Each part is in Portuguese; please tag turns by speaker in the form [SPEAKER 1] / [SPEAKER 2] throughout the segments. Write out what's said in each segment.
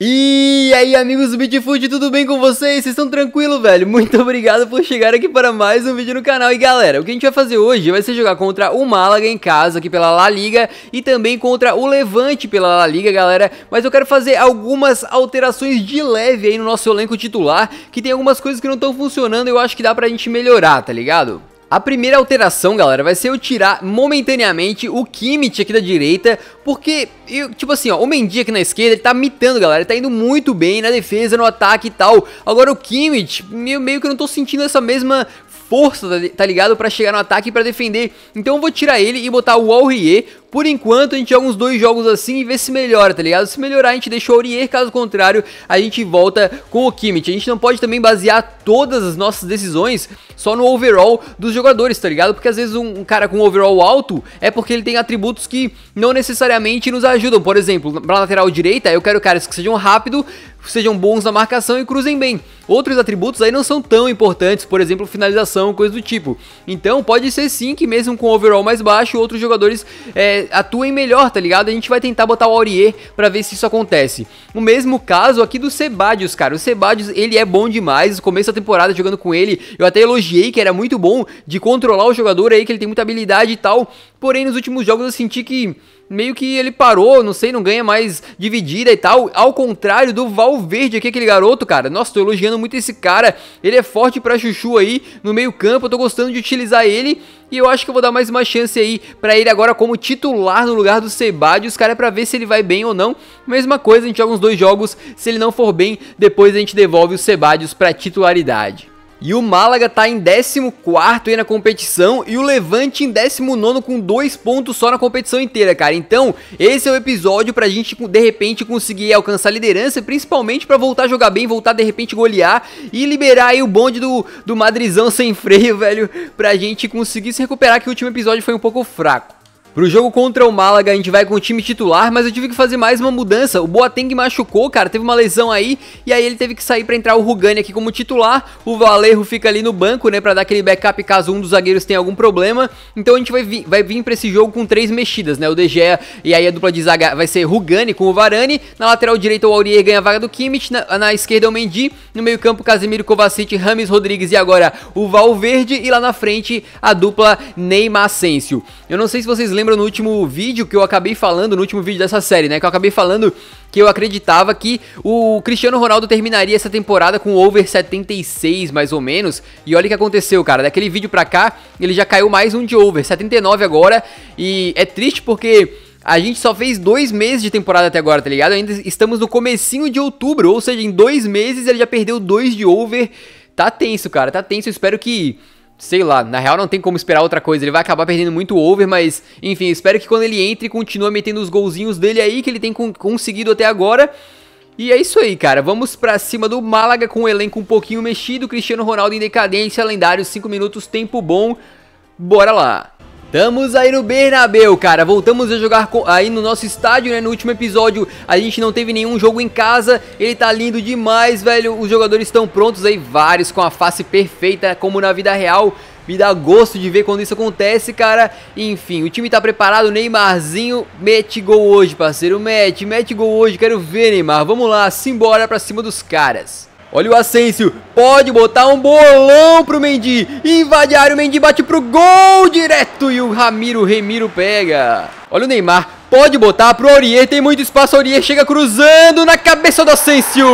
[SPEAKER 1] E aí, amigos do Bitfoot, tudo bem com vocês? Vocês estão tranquilos, velho? Muito obrigado por chegar aqui para mais um vídeo no canal. E galera, o que a gente vai fazer hoje vai ser jogar contra o Málaga em casa aqui pela La Liga e também contra o Levante pela La Liga, galera. Mas eu quero fazer algumas alterações de leve aí no nosso elenco titular, que tem algumas coisas que não estão funcionando e eu acho que dá pra gente melhorar, tá ligado? A primeira alteração, galera, vai ser eu tirar momentaneamente o Kimmich aqui da direita, porque, tipo assim, ó, o Mendy aqui na esquerda, ele tá mitando, galera, ele tá indo muito bem na defesa, no ataque e tal. Agora o Kimmich, meio que eu não tô sentindo essa mesma força, tá ligado, pra chegar no ataque e pra defender. Então eu vou tirar ele e botar o Aurier. Por enquanto a gente joga uns 2 jogos assim e vê se melhora, tá ligado? Se melhorar a gente deixa o Aurier, caso contrário a gente volta com o Kimmich. A gente não pode também basear todas as nossas decisões só no overall dos jogadores, tá ligado? Porque às vezes um cara com overall alto é porque ele tem atributos que não necessariamente nos ajudam. Por exemplo, pra lateral direita eu quero caras que sejam rápidos, sejam bons na marcação e cruzem bem. Outros atributos aí não são tão importantes, por exemplo, finalização, coisa do tipo. Então pode ser sim que mesmo com overall mais baixo, outros jogadores atuem melhor, tá ligado? A gente vai tentar botar o Aurier pra ver se isso acontece. O mesmo caso aqui do Sebadios, cara. O Sebadios, ele é bom demais. No começo da temporada jogando com ele, eu até elogiei que era muito bom de controlar o jogador aí, que ele tem muita habilidade e tal. Porém, nos últimos jogos eu senti que meio que ele parou, não sei, não ganha mais dividida e tal. Ao contrário do Valverde aqui, aquele garoto, cara. Nossa, tô elogiando muito esse cara. Ele é forte pra chuchu aí no meio campo. Eu tô gostando de utilizar ele. E eu acho que eu vou dar mais uma chance aí pra ele agora como titular no lugar do Sebadios, cara, pra ver se ele vai bem ou não. Mesma coisa, a gente joga uns 2 jogos. Se ele não for bem, depois a gente devolve o Sebadios pra titularidade. E o Málaga tá em 14º aí na competição e o Levante em 19º com 2 pontos só na competição inteira, cara. Então, esse é o episódio pra gente, de repente, conseguir alcançar a liderança, principalmente pra voltar a jogar bem, voltar, de repente, golear e liberar aí o bonde do Madrizão sem freio, velho, pra gente conseguir se recuperar, que o último episódio foi um pouco fraco. Pro jogo contra o Málaga a gente vai com o time titular, mas eu tive que fazer mais uma mudança. O Boateng machucou, cara, teve uma lesão aí, e aí ele teve que sair pra entrar o Rugani aqui como titular. O Valerro fica ali no banco, né, pra dar aquele backup caso um dos zagueiros tenha algum problema. Então a gente vai vir pra esse jogo com 3 mexidas, né, o De Gea, e aí a dupla de zaga vai ser Rugani com o Varane. Na lateral direita o Aurier ganha a vaga do Kimmich, na esquerda o Mendy, no meio campo Casemiro, Kovacic, Rames Rodrigues e agora o Valverde, e lá na frente a dupla Neymar Asensio. Eu não sei se vocês lembram no último vídeo que eu acabei falando, no último vídeo dessa série, né, que eu acabei falando que eu acreditava que o Cristiano Ronaldo terminaria essa temporada com over 76, mais ou menos, e olha o que aconteceu, cara, daquele vídeo pra cá, ele já caiu mais um de over, 79 agora, e é triste porque a gente só fez 2 meses de temporada até agora, tá ligado? Ainda estamos no comecinho de outubro, ou seja, em 2 meses ele já perdeu 2 de over, tá tenso, cara, tá tenso, eu espero que... sei lá, na real não tem como esperar outra coisa, ele vai acabar perdendo muito over, mas enfim, espero que quando ele entre, continue metendo os golzinhos dele aí, que ele tem conseguido até agora. E é isso aí, cara, vamos pra cima do Málaga com o elenco um pouquinho mexido, Cristiano Ronaldo em decadência, lendário, 5 minutos, tempo bom, bora lá. Estamos aí no Bernabéu, cara, voltamos a jogar aí no nosso estádio, né, no último episódio a gente não teve nenhum jogo em casa, ele tá lindo demais, velho, os jogadores estão prontos aí, vários com a face perfeita, como na vida real, me dá gosto de ver quando isso acontece, cara, enfim, o time tá preparado, Neymarzinho, mete gol hoje, parceiro, mete gol hoje, quero ver, Neymar, vamos lá, simbora pra cima dos caras. Olha o Asensio, pode botar um bolão pro Mendy, invade a área, o Mendy bate pro gol direto e o Remiro pega. Olha o Neymar, pode botar pro Aurier, tem muito espaço, Aurier chega cruzando na cabeça do Asensio.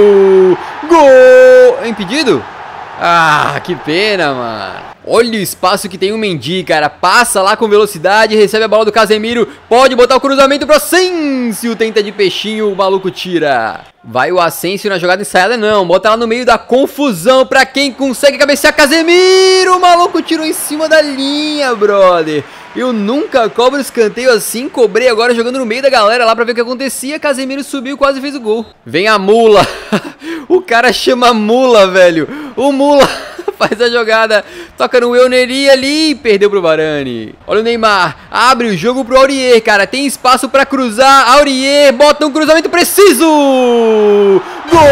[SPEAKER 1] Gol! É impedido? Ah, que pena, mano. Olha o espaço que tem o Mendy, cara. Passa lá com velocidade, recebe a bola do Casemiro. Pode botar o cruzamento pro Asensio. Tenta de peixinho, o maluco tira. Vai o Asensio na jogada ensaiada, não. Bota lá no meio da confusão pra quem consegue cabecear. Casemiro, o maluco tirou em cima da linha, brother. Eu nunca cobro escanteio assim. Cobrei agora jogando no meio da galera lá pra ver o que acontecia. Casemiro subiu e quase fez o gol. Vem a mula. O cara chama mula, velho. O mula... faz a jogada, toca no Euneri ali, perdeu pro Varane. Olha o Neymar, abre o jogo pro Aurier, cara, tem espaço pra cruzar, Aurier, bota um cruzamento preciso, gol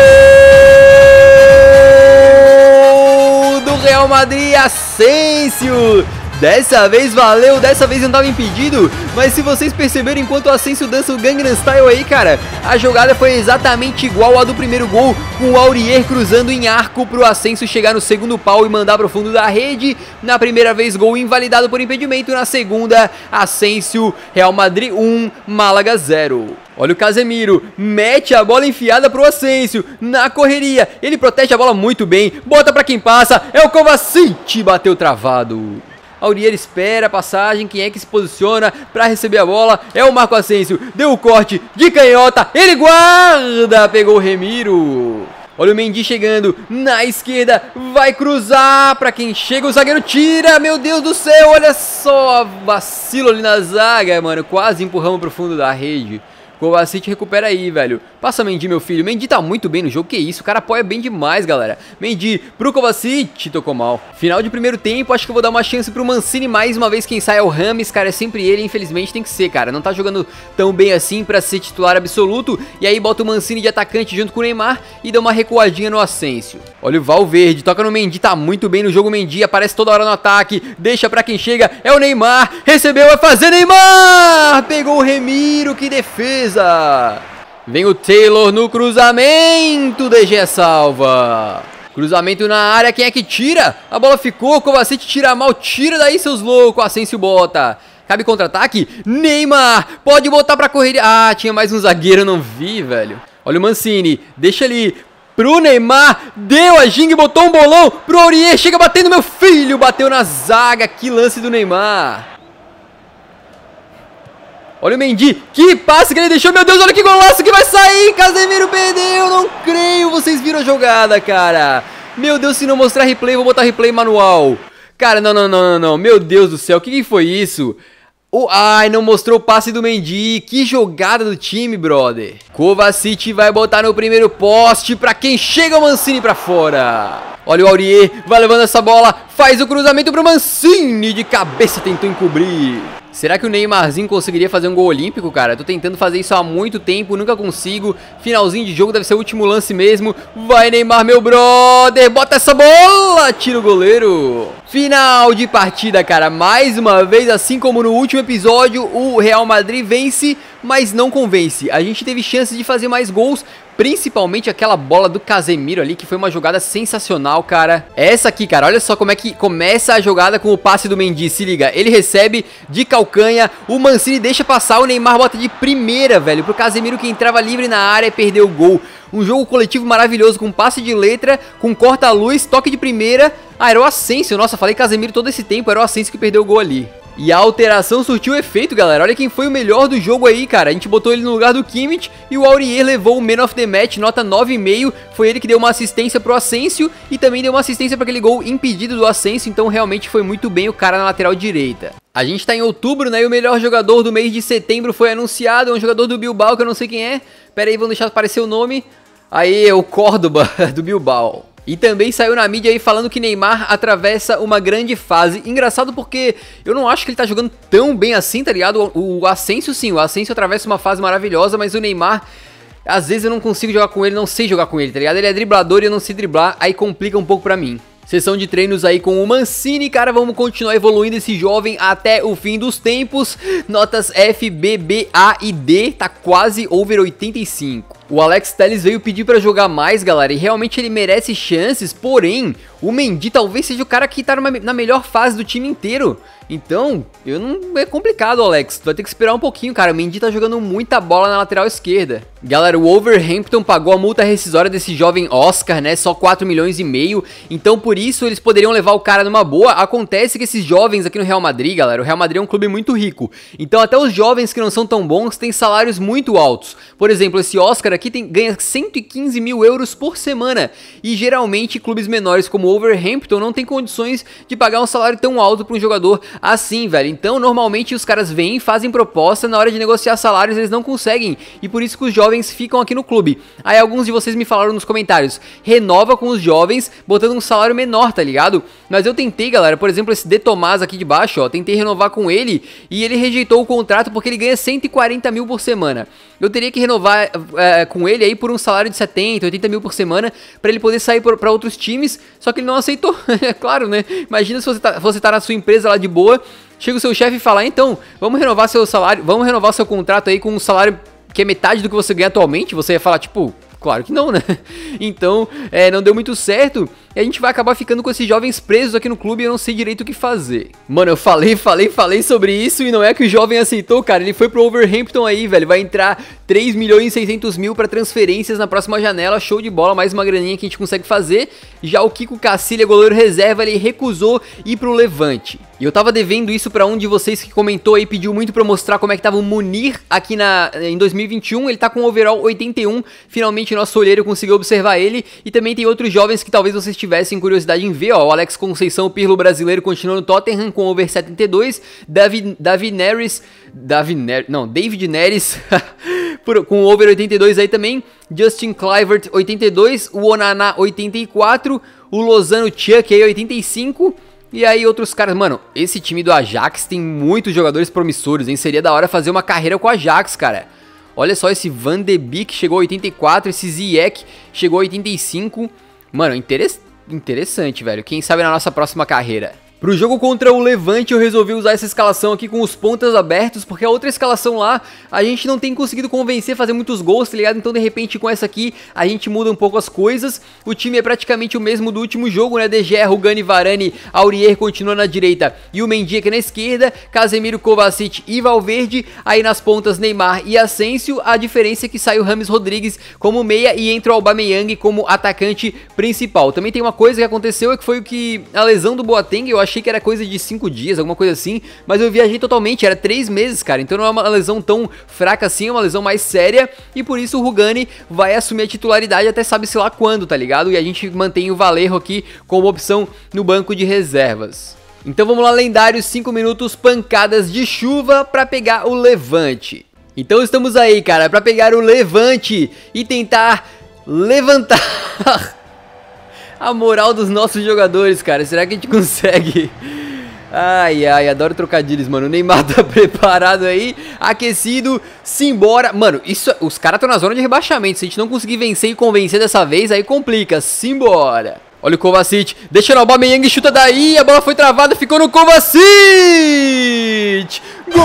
[SPEAKER 1] do Real Madrid, Asensio, Dessa vez valeu, dessa vez não tava impedido. Mas se vocês perceberam, enquanto o Asensio dança o Gangnam Style aí, cara, a jogada foi exatamente igual à do primeiro gol, com o Aurier cruzando em arco pro Asensio chegar no segundo pau e mandar pro fundo da rede. Na primeira vez, gol invalidado por impedimento. Na segunda, Asensio, Real Madrid 1, Málaga 0. Olha o Casemiro, mete a bola enfiada pro Asensio, na correria, ele protege a bola muito bem, bota pra quem passa, é o Kovacic, bateu travado. Aurier espera a passagem, quem é que se posiciona pra receber a bola? É o Marco Asensio, deu o corte de canhota, ele guarda, pegou o Remiro. Olha o Mendy chegando na esquerda, vai cruzar pra quem chega, o zagueiro tira, meu Deus do céu, olha só, vacilo ali na zaga, mano, quase empurramos pro fundo da rede. Kovacic recupera aí, velho. Passa Mendy, meu filho. Mendy tá muito bem no jogo. Que isso? O cara apoia bem demais, galera. Mendy pro Kovacic. Tocou mal. Final de primeiro tempo. Acho que eu vou dar uma chance pro Mancini mais uma vez. Quem sai é o Rames. Cara, é sempre ele. Infelizmente tem que ser, cara. Não tá jogando tão bem assim pra ser titular absoluto. E aí bota o Mancini de atacante junto com o Neymar. E dá uma recuadinha no Asensio. Olha o Valverde. Toca no Mendy. Tá muito bem no jogo. Mendy aparece toda hora no ataque. Deixa pra quem chega. É o Neymar. Recebeu. Vai fazer Neymar. Pegou o Remiro. Que defesa. Vem o Taylor no cruzamento, DG salva. Cruzamento na área, quem é que tira? A bola ficou, Kovacic tira mal, tira daí seus loucos, Asensio bota. Cabe contra-ataque, Neymar, pode botar pra correr. Ah, tinha mais um zagueiro, eu não vi, velho. Olha o Mancini, deixa ali pro Neymar, deu a ginga e botou um bolão pro Aurier, chega batendo, meu filho, bateu na zaga, que lance do Neymar. Olha o Mendy, que passe que ele deixou, meu Deus, olha que golaço que vai sair, Casemiro perdeu, não creio, vocês viram a jogada, cara. Meu Deus, se não mostrar replay, vou botar replay manual. Cara, não, meu Deus do céu, o que foi isso? Ai, não mostrou o passe do Mendy, que jogada do time, brother. Kovacic vai botar no primeiro poste, pra quem chega o Mancini pra fora. Olha o Aurier, vai levando essa bola, faz o cruzamento pro Mancini, de cabeça tentou encobrir. Será que o Neymarzinho conseguiria fazer um gol olímpico, cara? Tô tentando fazer isso há muito tempo, nunca consigo. Finalzinho de jogo, deve ser o último lance mesmo. Vai, Neymar, meu brother, bota essa bola, tira o goleiro. Final de partida, cara. Mais uma vez, assim como no último episódio, o Real Madrid vence, mas não convence. A gente teve chances de fazer mais gols, principalmente aquela bola do Casemiro ali, que foi uma jogada sensacional, cara. Essa aqui, cara, olha só como é que começa a jogada com o passe do Mendy, se liga. Ele recebe de calcanha, o Mancini deixa passar, o Neymar bota de primeira, velho, pro Casemiro que entrava livre na área e perdeu o gol. Um jogo coletivo maravilhoso, com passe de letra, com corta-luz, toque de primeira. Ah, era o Asensio, nossa, falei Casemiro todo esse tempo, era o Asensio que perdeu o gol ali. E a alteração surtiu efeito, galera. Olha quem foi o melhor do jogo aí, cara. A gente botou ele no lugar do Kimmich e o Aurier levou o Man of the Match, nota 9,5. Foi ele que deu uma assistência pro Asensio e também deu uma assistência para aquele gol impedido do Asensio. Então realmente foi muito bem o cara na lateral direita. A gente tá em outubro, né? E o melhor jogador do mês de setembro foi anunciado. É um jogador do Bilbao que eu não sei quem é. Pera aí, vamos deixar aparecer o nome. Aí, é o Córdoba do Bilbao. E também saiu na mídia aí falando que Neymar atravessa uma grande fase. Engraçado porque eu não acho que ele tá jogando tão bem assim, tá ligado? O Asensio sim, o Asensio atravessa uma fase maravilhosa, mas o Neymar, às vezes eu não consigo jogar com ele, não sei jogar com ele, tá ligado? Ele é driblador e eu não sei driblar, aí complica um pouco pra mim. Sessão de treinos aí com o Mancini, cara, vamos continuar evoluindo esse jovem até o fim dos tempos. Notas F, B, B, A e D, tá quase over 85. O Alex Telles veio pedir pra jogar mais, galera, e realmente ele merece chances, porém, o Mendy talvez seja o cara que tá na melhor fase do time inteiro. Então, é complicado, Alex, tu vai ter que esperar um pouquinho, cara, o Mendy tá jogando muita bola na lateral esquerda. Galera, o Wolverhampton pagou a multa rescisória desse jovem Oscar, né, só 4,5 milhões, então por isso eles poderiam levar o cara numa boa. Acontece que esses jovens aqui no Real Madrid, galera, o Real Madrid é um clube muito rico, então até os jovens que não são tão bons têm salários muito altos. Por exemplo, esse Oscar aqui ganha 115 mil euros por semana, e geralmente clubes menores como o Wolverhampton não tem condições de pagar um salário tão alto para um jogador assim, velho. Então normalmente os caras vêm, fazem proposta, na hora de negociar salários eles não conseguem, e por isso que os jovens ficam aqui no clube. Aí alguns de vocês me falaram nos comentários, renova com os jovens botando um salário menor, tá ligado? Mas eu tentei, galera, por exemplo, esse De Tomás aqui de baixo, ó, tentei renovar com ele e ele rejeitou o contrato porque ele ganha 140 mil por semana. Eu teria que renovar com ele aí por um salário de 70, 80 mil por semana, pra ele poder sair pra outros times, só que ele não aceitou, é claro, né? Imagina se você tá na sua empresa lá de boa, chega o seu chefe e fala, então, vamos renovar seu salário, vamos renovar seu contrato aí com um salário que é metade do que você ganha atualmente, você ia falar, tipo... Claro que não, né? Então, não deu muito certo e a gente vai acabar ficando com esses jovens presos aqui no clube e eu não sei direito o que fazer. Mano, eu falei sobre isso e não é que o jovem aceitou, cara. Ele foi pro Wolverhampton aí, velho. Vai entrar 3 milhões e 600 mil pra transferências na próxima janela. Show de bola, mais uma graninha que a gente consegue fazer. Já o Kiko Cacilha, goleiro reserva, ele recusou ir pro Levante. E eu tava devendo isso pra um de vocês que comentou aí, pediu muito pra eu mostrar como é que tava o Munir aqui em 2021. Ele tá com overall 81, finalmente nosso olheiro conseguiu observar ele. E também tem outros jovens que talvez vocês tivessem curiosidade em ver, ó. O Alex Conceição, o Pirlo brasileiro, continua no Tottenham com over 72. David Neres, com over 82 aí também. Justin Kluivert, 82. O Onana, 84. O Lozano Chuck aí, 85. E aí outros caras, mano, esse time do Ajax tem muitos jogadores promissores, hein? Seria da hora fazer uma carreira com o Ajax, cara. Olha só, esse Van de Beek chegou a 84, esse Ziyech chegou a 85. Mano, interessante, velho. Quem sabe na nossa próxima carreira. Pro jogo contra o Levante eu resolvi usar essa escalação aqui com os pontas abertos, porque a outra escalação lá a gente não tem conseguido convencer a fazer muitos gols, tá ligado? Então de repente com essa aqui a gente muda um pouco as coisas. O time é praticamente o mesmo do último jogo, né? De Gea, Rugani, Varane, Aurier continua na direita e o Mendy aqui na esquerda, Casemiro, Kovacic e Valverde. Aí nas pontas Neymar e Asensio. A diferença é que sai o James Rodrigues como meia e entra o Aubameyang como atacante principal. Também tem uma coisa que aconteceu, que foi a lesão do Boateng. Eu achei que era coisa de 5 dias, alguma coisa assim, mas eu viajei totalmente, era 3 meses, cara, então não é uma lesão tão fraca assim, é uma lesão mais séria, e por isso o Rugani vai assumir a titularidade até sabe-se lá quando, tá ligado? E a gente mantém o Valerro aqui como opção no banco de reservas. Então vamos lá, lendários, 5 minutos, pancadas de chuva pra pegar o Levante. Então estamos aí, cara, pra pegar o Levante e tentar levantar... a moral dos nossos jogadores, cara. Será que a gente consegue? Ai, adoro trocadilhos, mano. O Neymar tá preparado aí, aquecido, simbora. Mano, os caras estão na zona de rebaixamento. Se a gente não conseguir vencer e convencer dessa vez, aí complica. Simbora. Olha o Kovacic, deixa no Aubameyang, chuta daí, a bola foi travada, ficou no Kovacic! Gol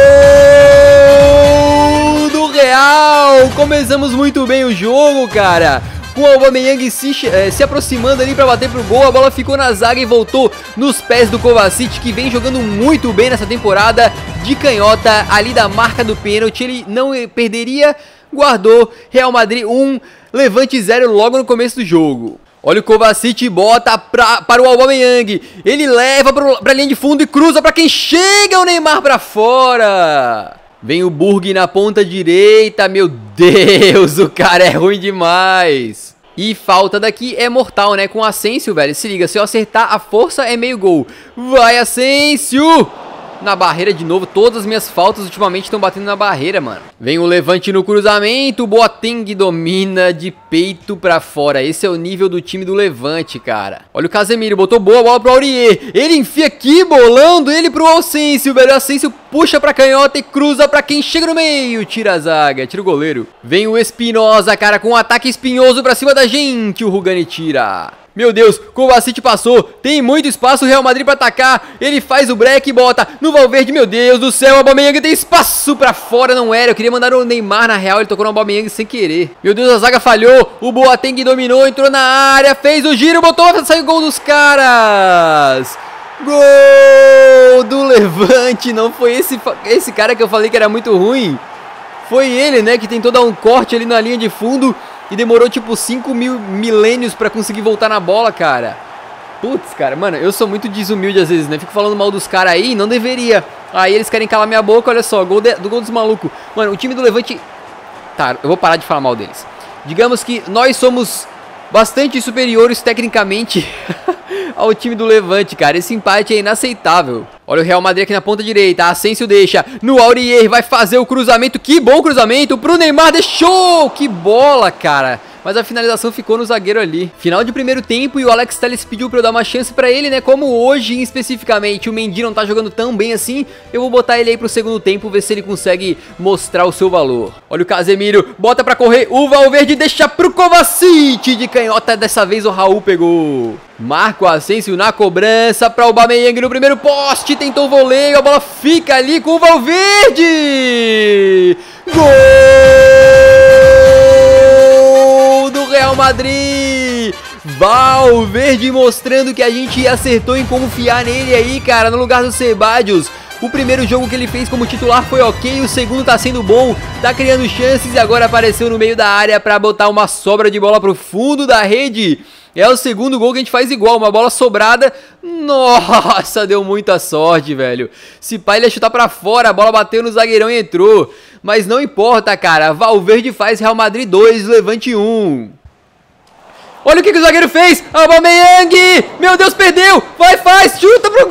[SPEAKER 1] do Real! Começamos muito bem o jogo, cara. Com o Aubameyang se aproximando ali pra bater pro gol, a bola ficou na zaga e voltou nos pés do Kovacic, que vem jogando muito bem nessa temporada, de canhota, ali da marca do pênalti, ele não perderia, guardou. Real Madrid 1, Levante 0 logo no começo do jogo. Olha o Kovacic, bota para o Aubameyang, ele leva pra linha de fundo e cruza pra quem chega, o Neymar pra fora. Vem o Burg na ponta direita, meu Deus, o cara é ruim demais. E falta daqui é mortal, né, com o Asensio, velho, se liga, se eu acertar a força é meio gol. Vai, Asensio! Na barreira de novo, todas as minhas faltas ultimamente estão batendo na barreira, mano. Vem o Levante no cruzamento, Boateng domina de peito pra fora. Esse é o nível do time do Levante, cara. Olha o Casemiro, botou boa bola pro Aurier. Ele enfia aqui, bolando ele pro Asensio, velho. O Asensio puxa pra canhota e cruza pra quem chega no meio. Tira a zaga, tira o goleiro. Vem o Espinosa, cara, com um ataque espinhoso pra cima da gente. O Rugani tira. Meu Deus, Kovacic passou, tem muito espaço o Real Madrid pra atacar, ele faz o break e bota no Valverde, meu Deus do céu, o Aubameyang tem espaço pra fora, não era, eu queria mandar o Neymar na real, ele tocou no Aubameyang sem querer. Meu Deus, a zaga falhou, o Boateng dominou, entrou na área, fez o giro, botou, saiu o gol dos caras. Gol do Levante, não foi esse cara que eu falei que era muito ruim, foi ele, né, que tentou dar um corte ali na linha de fundo. E demorou tipo 5 mil milênios pra conseguir voltar na bola, cara. Putz, cara, mano, eu sou muito desumilde às vezes, né? Fico falando mal dos caras aí, não deveria. Aí eles querem calar minha boca, olha só, gol dos malucos. Mano, o time do Levante... Tá, eu vou parar de falar mal deles. Digamos que nós somos bastante superiores tecnicamente ao time do Levante, cara. Esse empate é inaceitável. Olha o Real Madrid aqui na ponta direita, Asensio deixa no Aurier, vai fazer o cruzamento, que bom cruzamento pro Neymar, deixou, que bola, cara. mas a finalização ficou no zagueiro ali. Final de primeiro tempo e o Alex Telles pediu pra eu dar uma chance pra ele, né? Como hoje, especificamente, o Mendy não tá jogando tão bem assim, eu vou botar ele aí pro segundo tempo, ver se ele consegue mostrar o seu valor. Olha o Casemiro, bota pra correr, o Valverde deixa pro Kovacic de canhota, dessa vez o Raul pegou. Marco Asensio na cobrança para o Aubameyang no primeiro poste, tentou o voleio, a bola fica ali com o Valverde. Gol do Real Madrid. Valverde mostrando que a gente acertou em confiar nele aí, cara, no lugar do Ceballos. O primeiro jogo que ele fez como titular foi ok, o segundo tá sendo bom, tá criando chances e agora apareceu no meio da área para botar uma sobra de bola pro fundo da rede. É o segundo gol que a gente faz igual, uma bola sobrada. Nossa, deu muita sorte, velho. Se pá, ele ia chutar pra fora, a bola bateu no zagueirão e entrou. Mas não importa, cara. Valverde faz Real Madrid 2, Levante 1. Olha o que o zagueiro fez. Aubameyang! Meu Deus, perdeu! Vai, faz! Chuta pro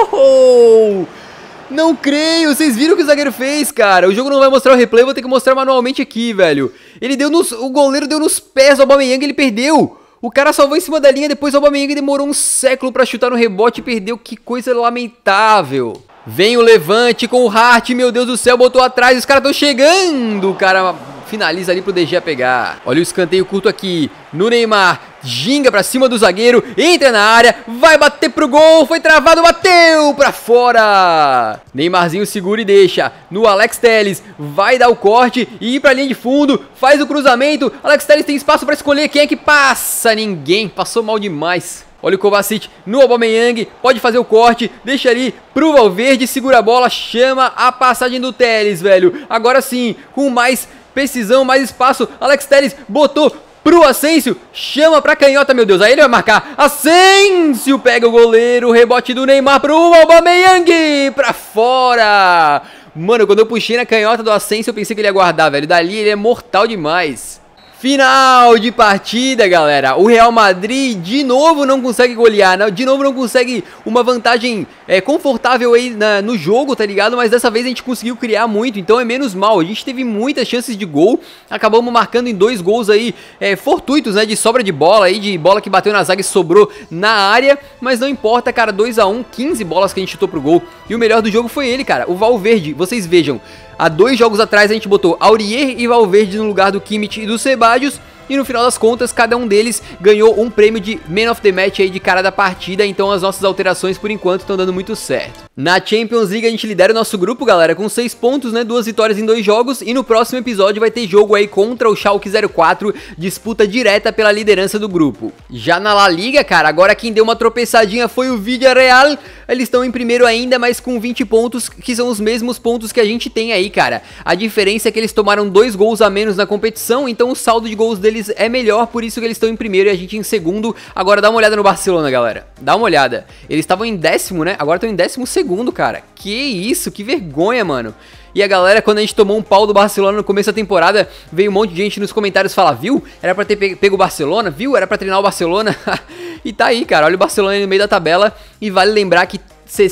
[SPEAKER 1] gol! Não creio, vocês viram o que o zagueiro fez, cara. O jogo não vai mostrar o replay, vou ter que mostrar manualmente aqui, velho. Ele deu nos... O goleiro deu nos pés do Aubameyang, ele perdeu. O cara salvou em cima da linha, depois o Aubameyang demorou um século pra chutar no rebote e perdeu. Que coisa lamentável. Vem o Levante com o Hart, meu Deus do céu, botou atrás, os caras estão chegando. O cara finaliza ali pro De Gea pegar. Olha o escanteio curto aqui no Neymar. Ginga pra cima do zagueiro, entra na área, vai bater pro gol, foi travado, bateu pra fora. Neymarzinho segura e deixa no Alex Telles, vai dar o corte e ir pra linha de fundo, faz o cruzamento. Alex Telles tem espaço pra escolher quem é que passa, ninguém, passou mal demais. Olha o Kovacic no Aubameyang, pode fazer o corte, deixa ali pro Valverde, segura a bola, chama a passagem do Telles, velho. Agora sim, com mais precisão, mais espaço, Alex Telles botou pro Asensio, chama pra canhota, meu Deus, aí ele vai marcar. Asensio pega o goleiro, rebote do Neymar pro Aubameyang, pra fora. Mano, quando eu puxei na canhota do Asensio, eu pensei que ele ia guardar, velho. Dali ele é mortal demais. Final de partida, galera. O Real Madrid de novo não consegue golear, de novo não consegue uma vantagem confortável aí no jogo, tá ligado? Mas dessa vez a gente conseguiu criar muito, então é menos mal. A gente teve muitas chances de gol, acabamos marcando em 2 gols aí fortuitos, né? De sobra de bola aí, de bola que bateu na zaga e sobrou na área. Mas não importa, cara, 2 a 1, 15 bolas que a gente chutou pro gol. E o melhor do jogo foi ele, cara, o Valverde. Vocês vejam. Há 2 jogos atrás a gente botou Aurier e Valverde no lugar do Kimmich e do Ceballos. E no final das contas, cada um deles ganhou um prêmio de Man of the Match aí de cara da partida. Então as nossas alterações por enquanto estão dando muito certo. Na Champions League a gente lidera o nosso grupo, galera, com 6 pontos, né? 2 vitórias em 2 jogos. E no próximo episódio vai ter jogo aí contra o Schalke 04, disputa direta pela liderança do grupo. Já na La Liga, cara, agora quem deu uma tropeçadinha foi o Villarreal. Eles estão em primeiro ainda, mas com 20 pontos, que são os mesmos pontos que a gente tem aí, cara. A diferença é que eles tomaram 2 gols a menos na competição, então o saldo de gols deles é melhor, por isso que eles estão em primeiro e a gente em segundo. Agora dá uma olhada no Barcelona, galera. Dá uma olhada. Eles estavam em 10º, né? Agora estão em 12º, cara. Que isso, que vergonha, mano. E a galera, quando a gente tomou um pau do Barcelona no começo da temporada, veio um monte de gente nos comentários falar, viu? Era pra ter pego o Barcelona, viu? Era pra treinar o Barcelona. E tá aí, cara. Olha o Barcelona aí no meio da tabela. E vale lembrar que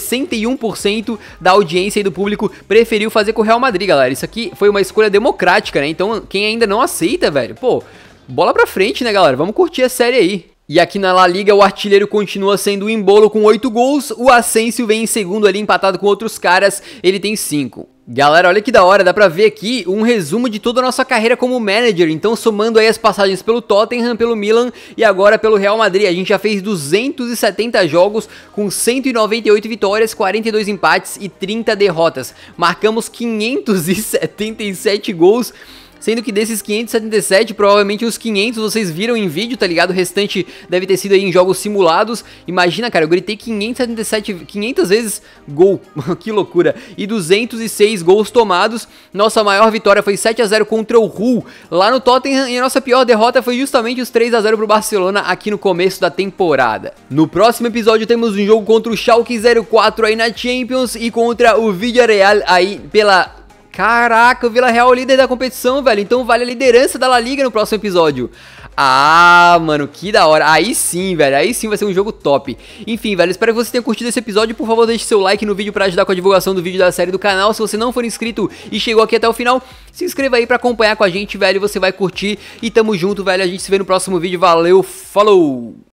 [SPEAKER 1] 61% da audiência e do público preferiu fazer com o Real Madrid, galera. Isso aqui foi uma escolha democrática, né? Então, quem ainda não aceita, velho, pô, bola pra frente, né, galera? Vamos curtir a série aí. E aqui na La Liga o artilheiro continua sendo o Embolo com 8 gols, o Asensio vem em segundo ali empatado com outros caras, ele tem 5. Galera, olha que da hora, dá pra ver aqui um resumo de toda a nossa carreira como manager, então somando aí as passagens pelo Tottenham, pelo Milan e agora pelo Real Madrid, a gente já fez 270 jogos com 198 vitórias, 42 empates e 30 derrotas, marcamos 577 gols, sendo que desses 577, provavelmente os 500 vocês viram em vídeo, tá ligado? O restante deve ter sido aí em jogos simulados. Imagina, cara, eu gritei 500 vezes gol, que loucura. E 206 gols tomados. Nossa maior vitória foi 7 a 0 contra o Hull, lá no Tottenham. E a nossa pior derrota foi justamente os 3 a 0 pro Barcelona aqui no começo da temporada. No próximo episódio temos um jogo contra o Schalke 04 aí na Champions e contra o Villarreal aí pela... Caraca, o Villarreal é o líder da competição, velho. Então vale a liderança da La Liga no próximo episódio. Ah, mano, que da hora. Aí sim, velho, aí sim vai ser um jogo top. Enfim, velho, espero que você tenha curtido esse episódio. Por favor, deixe seu like no vídeo pra ajudar com a divulgação do vídeo da série do canal. Se você não for inscrito e chegou aqui até o final, se inscreva aí pra acompanhar com a gente, velho. Você vai curtir e tamo junto, velho. A gente se vê no próximo vídeo. Valeu, falou!